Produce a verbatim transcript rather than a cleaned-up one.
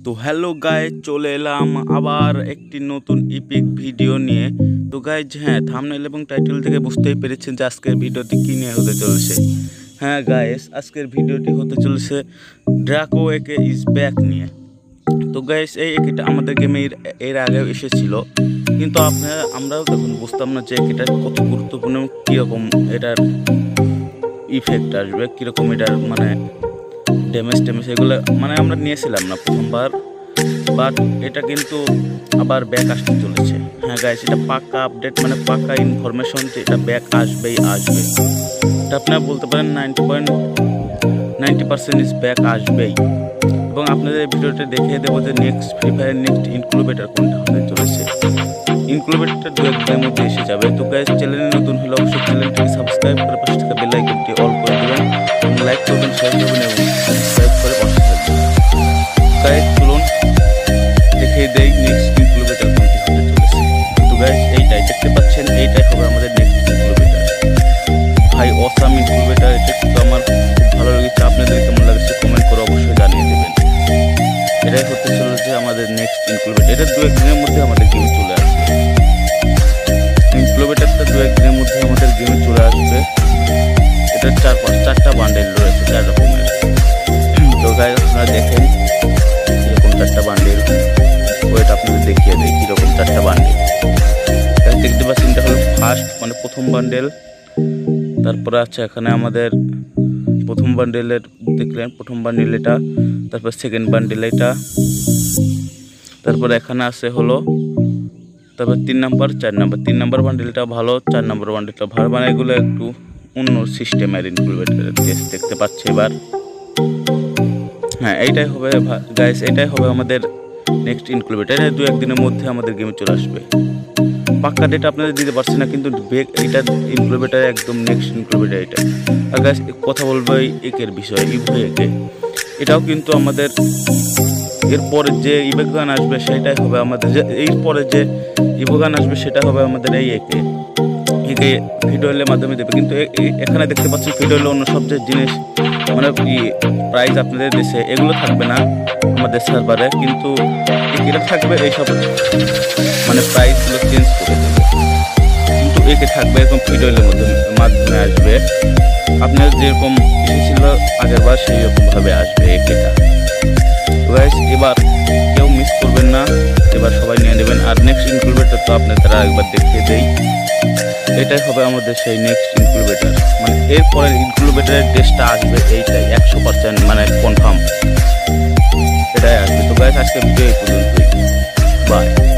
তো hello guys, চলে এলাম আবার একটি নতুন ইপিক ভিডিও নিয়ে। তো গাইজ, হ্যাঁ, থাম্বনেল এবং টাইটেল থেকে বুঝতেই পেরেছেন যে আজকের ভিডিওটি কী নিয়ে হতে চলেছে। হ্যাঁ গাইজ, আজকের ভিডিওটি হতে চলেছে ড্রাকো একে ইজ ব্যাক নিয়ে। তো গাইজ, এই একেটা আমাদের গেমে এর আগেও এসেছিল, কিন্তু আপনারা আমরাও তখন বুঝতাম না যে একেটা কত গুরুত্বপূর্ণ, কীরকম এটার ইফেক্ট আসবে, কীরকম এটার মানে ড্যামেজ ট্যামেজ এগুলো মানে আমরা নিয়েছিলাম না প্রথমবার। বাট এটা কিন্তু আবার ব্যাক আসতে চলেছে। হ্যাঁ গাইস, এটা পাক্কা আপডেট, মানে পাক্কা ইনফরমেশন যে এটা ব্যাক আসবেই আসবে। এটা আপনারা বলতে পারেন ninety point ninety percent is back আসবেই। এবং আপনাদের ভিডিওটা দেখিয়ে দেবো যে next free fire next incubator কোনটা হতে চলেছে। ইনক্লুবেটারটা দু এক দিনের মধ্যে এসে যাবে। তো গাইস, চ্যানেলে নতুন হলে অবশ্যই চ্যানেলটিকে সাবস্ক্রাইব করে পাশে থাকা বেল আইকনটি অল করে দেবেন, লাইক করবেন, শেয়ার করবেন এবং সাবস্ক্রাইব করে পাশে থাকবেন। গাইস চলুন দেখিয়ে দেই নেক্সট ইনক্লুবেটার কোনটি হতে চলেছে। তো গাইস, এইটাই দেখতে পাচ্ছেন, এইটাই হবে আমাদের নেক্সট ইনক্লুবেটার। ভাই অসাম ইনক্লুবেটার, এটা কিন্তু আমার খুব ভালো লেগেছে। আপনাদের কেমন লাগছে কমেন্ট করে অবশ্যই জানিয়ে দেবেন। এটাই হতে চলেছে আমাদের নেক্সট ইনক্লুবেটার। এটা দু এক দিনের মধ্যে আমাদের গেমে চলে আসবে। ইনক্লুবেটারটা দু এক দিনের মধ্যে আমাদের গেমে চলে আসবে। এটার চার পাঁচ চারটা বান্ডেল রয়েছে, চার রকমের। তো গাইস, আপনারা দেখেন এরকম চারটা বান্ডেল, ওইটা আপনাদের দেখিয়ে দেয় কীরকম চারটা বান্ডেল। দেখতে পাচ্ছেন, এটা হলো ফার্স্ট মানে প্রথম বান্ডেল। তারপরে আছে এখানে আমাদের প্রথম বান্ডেলের দেখলেন, প্রথম বান্ডেল এটা। তারপর সেকেন্ড বান্ডেল এটা। তারপরে এখানে আছে হলো তারপর তিন নাম্বার, চার নাম্বার। তিন নাম্বার বান্ডেলটা ভালো, চার নাম্বার বান্ডেলটা ভালো, মানে এগুলো একটু অন্য সিস্টেমের ইনক্লুবেটার দেখতে পাচ্ছি এবার। হ্যাঁ, এইটাই হবে গাইস, এটাই হবে আমাদের নেক্সট ইনক্লুবেটার। এটা দু একদিনের মধ্যে আমাদের গেমে চলে আসবে। পাক্কা ডেট আপনাদের দিতে পারছি না, কিন্তু এটা ইনক্লুবেটার একদম নেক্সট ইনক্লুবেটার এটা। আর গাইস, কথা বলবো এই একের বিষয়ে, ইভো একে। এটাও কিন্তু আমাদের এরপরে যে ইভো গান আসবে সেটাই হবে আমাদের, এরপরে যে ইভো গান আসবে সেটা হবে আমাদের এই একে একে ভিডিওলের মাধ্যমে দেবে। কিন্তু এখানে দেখতে পাচ্ছি ভিডিওলে অন্য সব যে জিনিস মানে কি প্রাইস আপনাদের দেশে এগুলো থাকবে না আমাদের সার্ভারে, কিন্তু এটা থাকবে এইসব মানে প্রাইসগুলো চেঞ্জ করে দেবে। কিন্তু একে থাকবে এরকম ভিডিওলের মাধ্যমে মাধ্যমে আসবে। আপনার যেরকম এসেছিল আগের বার সেই রকমভাবে আসবে একেটা। গাইস, এবার কেউ মিস করবেন না, এবার সবাই নিয়ে নেবেন। আর নেক্সট ইনক্লুবেটার তো আপনারা একবার দেখিয়ে দেই, এটাই হবে আমাদের সেই নেক্সট ইনক্লুবেটার। মানে এরপরের ইনক্লুবেটারের ড্রেসটা আসবে এইটাই একশো পার্সেন্ট মানে কনফার্ম, এটাই আসবে। তো গাইস, আজকে ভিডিও এই পর্যন্তই, বাই।